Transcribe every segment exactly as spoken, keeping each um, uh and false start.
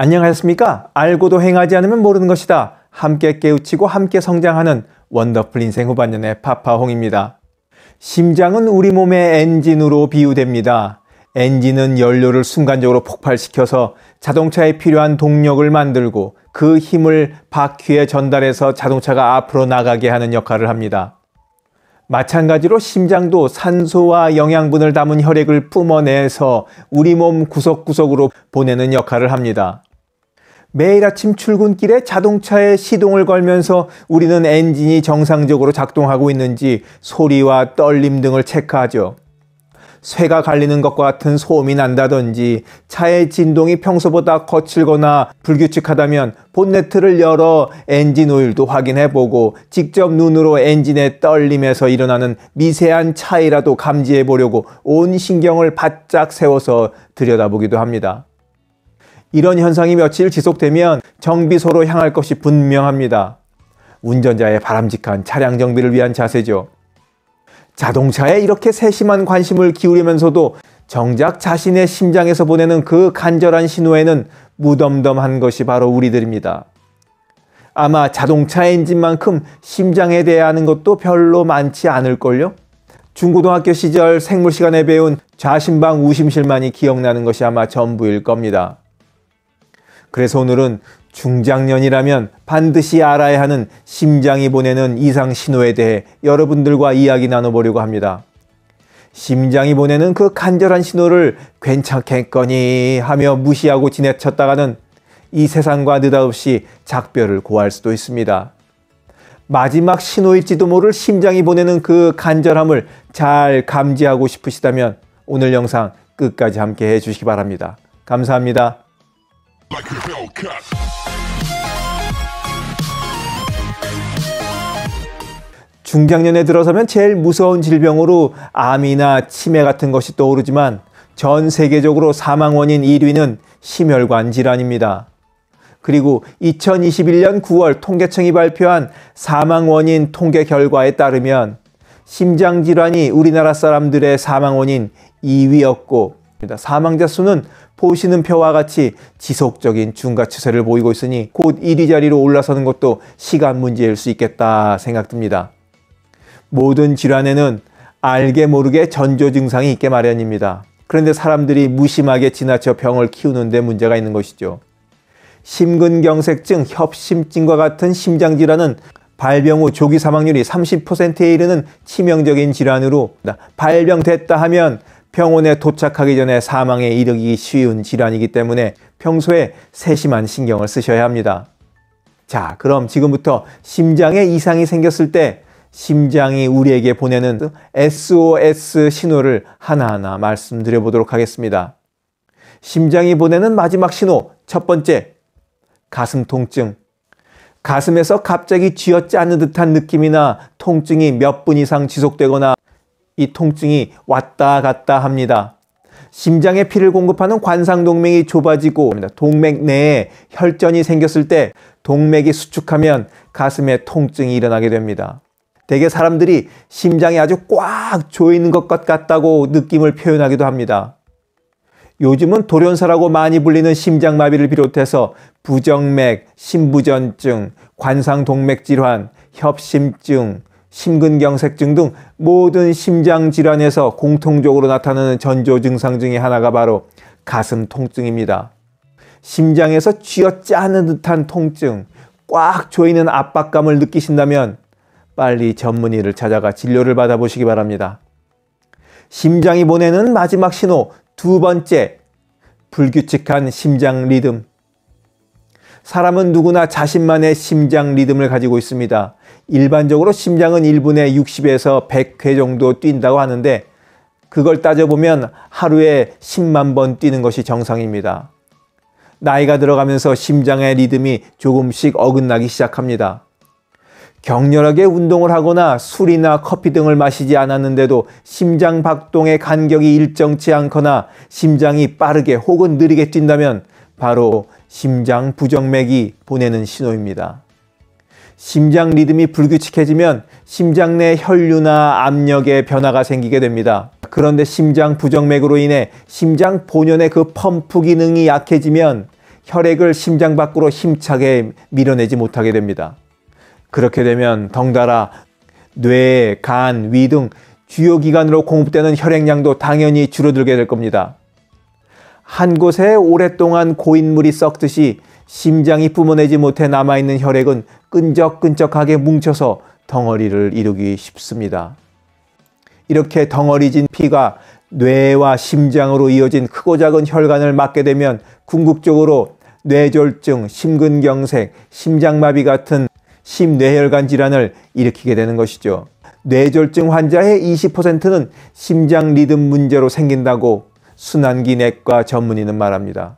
안녕하셨습니까? 알고도 행하지 않으면 모르는 것이다. 함께 깨우치고 함께 성장하는 원더풀 인생 후반년의 파파홍입니다. 심장은 우리 몸의 엔진으로 비유됩니다. 엔진은 연료를 순간적으로 폭발시켜서 자동차에 필요한 동력을 만들고 그 힘을 바퀴에 전달해서 자동차가 앞으로 나가게 하는 역할을 합니다. 마찬가지로 심장도 산소와 영양분을 담은 혈액을 뿜어내서 우리 몸 구석구석으로 보내는 역할을 합니다. 매일 아침 출근길에 자동차에 시동을 걸면서 우리는 엔진이 정상적으로 작동하고 있는지 소리와 떨림 등을 체크하죠. 쇠가 갈리는 것과 같은 소음이 난다든지 차의 진동이 평소보다 거칠거나 불규칙하다면 본네트를 열어 엔진 오일도 확인해보고 직접 눈으로 엔진의 떨림에서 일어나는 미세한 차이라도 감지해보려고 온 신경을 바짝 세워서 들여다보기도 합니다. 이런 현상이 며칠 지속되면 정비소로 향할 것이 분명합니다. 운전자의 바람직한 차량 정비를 위한 자세죠. 자동차에 이렇게 세심한 관심을 기울이면서도 정작 자신의 심장에서 보내는 그 간절한 신호에는 무덤덤한 것이 바로 우리들입니다. 아마 자동차 엔진만큼 심장에 대해 아는 것도 별로 많지 않을걸요? 중고등학교 시절 생물 시간에 배운 좌심방 우심실만이 기억나는 것이 아마 전부일 겁니다. 그래서 오늘은 중장년이라면 반드시 알아야 하는 심장이 보내는 이상 신호에 대해 여러분들과 이야기 나눠보려고 합니다. 심장이 보내는 그 간절한 신호를 괜찮겠거니 하며 무시하고 지내쳤다가는 이 세상과 느닷없이 작별을 고할 수도 있습니다. 마지막 신호일지도 모를 심장이 보내는 그 간절함을 잘 감지하고 싶으시다면 오늘 영상 끝까지 함께 해주시기 바랍니다. 감사합니다. 중장년에 들어서면 제일 무서운 질병으로 암이나 치매 같은 것이 떠오르지만 전 세계적으로 사망 원인 일 위는 심혈관 질환입니다. 그리고 이천이십일 년 구월 통계청이 발표한 사망 원인 통계 결과에 따르면 심장 질환이 우리나라 사람들의 사망 원인 이 위였고 사망자 수는 보시는 표와 같이 지속적인 증가 추세를 보이고 있으니 곧 일 위 자리로 올라서는 것도 시간 문제일 수 있겠다 생각됩니다. 모든 질환에는 알게 모르게 전조 증상이 있게 마련입니다. 그런데 사람들이 무심하게 지나쳐 병을 키우는 데 문제가 있는 것이죠. 심근경색증, 협심증과 같은 심장질환은 발병 후 조기 사망률이 삼십 퍼센트에 이르는 치명적인 질환으로 발병됐다 하면 병원에 도착하기 전에 사망에 이르기 쉬운 질환이기 때문에 평소에 세심한 신경을 쓰셔야 합니다. 자, 그럼 지금부터 심장에 이상이 생겼을 때 심장이 우리에게 보내는 에스 오 에스 신호를 하나하나 말씀드려 보도록 하겠습니다. 심장이 보내는 마지막 신호, 첫 번째, 가슴 통증. 가슴에서 갑자기 쥐어짜는 듯한 느낌이나 통증이 몇 분 이상 지속되거나 이 통증이 왔다 갔다 합니다. 심장에 피를 공급하는 관상동맥이 좁아지고 동맥 내에 혈전이 생겼을 때 동맥이 수축하면 가슴에 통증이 일어나게 됩니다. 대개 사람들이 심장이 아주 꽉 조이는 것 같다고 느낌을 표현하기도 합니다. 요즘은 돌연사라고 많이 불리는 심장마비를 비롯해서 부정맥, 심부전증, 관상동맥질환, 협심증, 심근경색증 등 모든 심장질환에서 공통적으로 나타나는 전조 증상 중에 하나가 바로 가슴 통증입니다. 심장에서 쥐어짜는 듯한 통증, 꽉 조이는 압박감을 느끼신다면 빨리 전문의를 찾아가 진료를 받아보시기 바랍니다. 심장이 보내는 마지막 신호, 두 번째, 불규칙한 심장 리듬. 사람은 누구나 자신만의 심장 리듬을 가지고 있습니다. 일반적으로 심장은 일 분에 육십에서 백 회 정도 뛴다고 하는데 그걸 따져보면 하루에 십만 번 뛰는 것이 정상입니다. 나이가 들어가면서 심장의 리듬이 조금씩 어긋나기 시작합니다. 격렬하게 운동을 하거나 술이나 커피 등을 마시지 않았는데도 심장 박동의 간격이 일정치 않거나 심장이 빠르게 혹은 느리게 뛴다면 바로 심장 부정맥이 보내는 신호입니다. 심장 리듬이 불규칙해지면 심장 내 혈류나 압력에 변화가 생기게 됩니다. 그런데 심장 부정맥으로 인해 심장 본연의 그 펌프 기능이 약해지면 혈액을 심장 밖으로 힘차게 밀어내지 못하게 됩니다. 그렇게 되면 덩달아 뇌, 간, 위 등 주요 기관으로 공급되는 혈액량도 당연히 줄어들게 될 겁니다. 한 곳에 오랫동안 고인물이 썩듯이 심장이 뿜어내지 못해 남아있는 혈액은 끈적끈적하게 뭉쳐서 덩어리를 이루기 쉽습니다. 이렇게 덩어리진 피가 뇌와 심장으로 이어진 크고 작은 혈관을 막게 되면 궁극적으로 뇌졸중, 심근경색, 심장마비 같은 심뇌혈관 질환을 일으키게 되는 것이죠. 뇌졸중 환자의 이십 퍼센트는 심장 리듬 문제로 생긴다고 순환기 내과 전문의는 말합니다.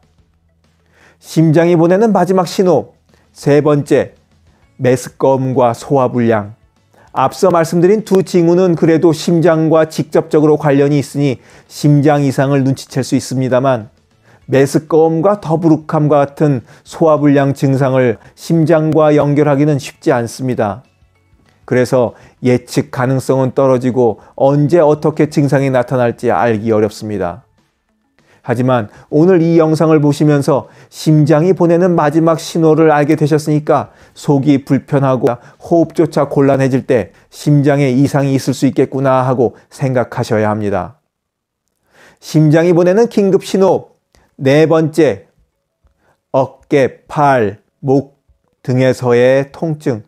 심장이 보내는 마지막 신호, 세 번째, 메스꺼움과 소화불량. 앞서 말씀드린 두 징후는 그래도 심장과 직접적으로 관련이 있으니 심장 이상을 눈치챌 수 있습니다만 메스꺼움과 더부룩함과 같은 소화불량 증상을 심장과 연결하기는 쉽지 않습니다. 그래서 예측 가능성은 떨어지고 언제 어떻게 증상이 나타날지 알기 어렵습니다. 하지만 오늘 이 영상을 보시면서 심장이 보내는 마지막 신호를 알게 되셨으니까 속이 불편하고 호흡조차 곤란해질 때 심장에 이상이 있을 수 있겠구나 하고 생각하셔야 합니다. 심장이 보내는 긴급 신호 네 번째, 어깨, 팔, 목 등에서의 통증.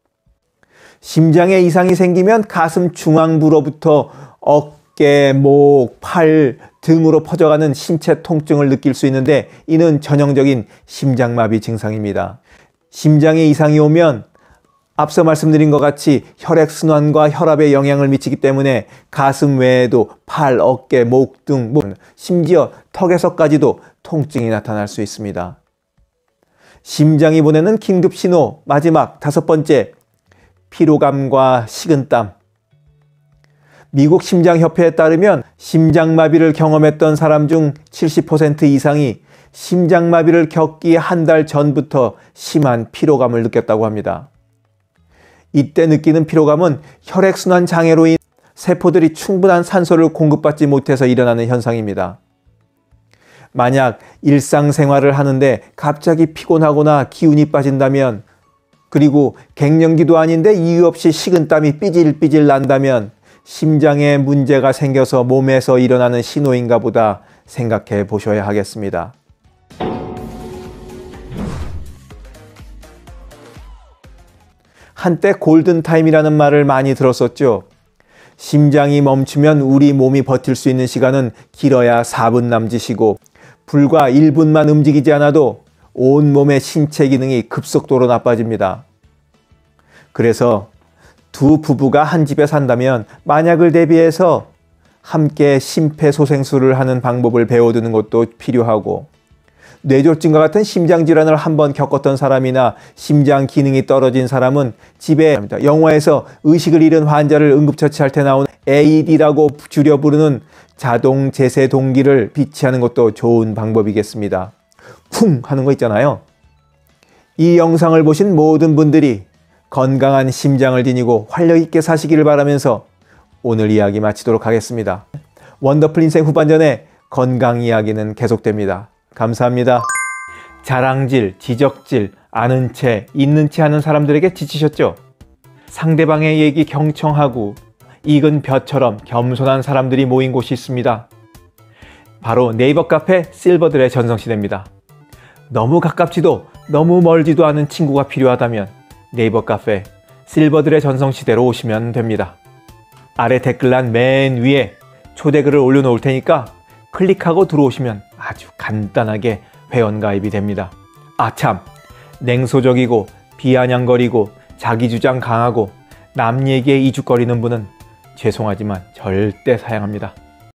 심장에 이상이 생기면 가슴 중앙부로부터 어깨, 목, 팔 등으로 퍼져가는 신체 통증을 느낄 수 있는데 이는 전형적인 심장마비 증상입니다. 심장에 이상이 오면 앞서 말씀드린 것 같이 혈액순환과 혈압에 영향을 미치기 때문에 가슴 외에도 팔, 어깨, 목 등, 심지어 턱에서까지도 통증이 나타날 수 있습니다. 심장이 보내는 긴급 신호 마지막 다섯 번째, 피로감과 식은땀. 미국 심장협회에 따르면 심장마비를 경험했던 사람 중 칠십 퍼센트 이상이 심장마비를 겪기 한 달 전부터 심한 피로감을 느꼈다고 합니다. 이때 느끼는 피로감은 혈액순환 장애로 인해 세포들이 충분한 산소를 공급받지 못해서 일어나는 현상입니다. 만약 일상생활을 하는데 갑자기 피곤하거나 기운이 빠진다면, 그리고 갱년기도 아닌데 이유 없이 식은땀이 삐질삐질 난다면 심장에 문제가 생겨서 몸에서 일어나는 신호인가 보다 생각해 보셔야 하겠습니다. 한때 골든타임이라는 말을 많이 들었었죠. 심장이 멈추면 우리 몸이 버틸 수 있는 시간은 길어야 사 분 남짓이고 불과 일 분만 움직이지 않아도 온몸의 신체 기능이 급속도로 나빠집니다. 그래서 두 부부가 한 집에 산다면 만약을 대비해서 함께 심폐소생술을 하는 방법을 배워두는 것도 필요하고, 뇌졸중과 같은 심장질환을 한번 겪었던 사람이나 심장 기능이 떨어진 사람은 집에 영화에서 의식을 잃은 환자를 응급처치할 때 나오는 에이이디라고 줄여 부르는 자동 제세 동기를 비치하는 것도 좋은 방법이겠습니다. 쿵 하는 거 있잖아요. 이 영상을 보신 모든 분들이 건강한 심장을 지니고 활력 있게 사시기를 바라면서 오늘 이야기 마치도록 하겠습니다. 원더풀 인생 후반전에 건강 이야기는 계속됩니다. 감사합니다. 자랑질, 지적질, 아는 채, 있는 채 하는 사람들에게 지치셨죠? 상대방의 얘기 경청하고 익은 벼처럼 겸손한 사람들이 모인 곳이 있습니다. 바로 네이버 카페 실버들의 전성시대입니다. 너무 가깝지도 너무 멀지도 않은 친구가 필요하다면 네이버 카페 실버들의 전성시대로 오시면 됩니다. 아래 댓글란 맨 위에 초대글을 올려놓을 테니까 클릭하고 들어오시면 아주 간단하게 회원가입이 됩니다. 아 참, 냉소적이고 비아냥거리고 자기주장 강하고 남 얘기에 이죽거리는 분은 죄송하지만 절대 사양합니다.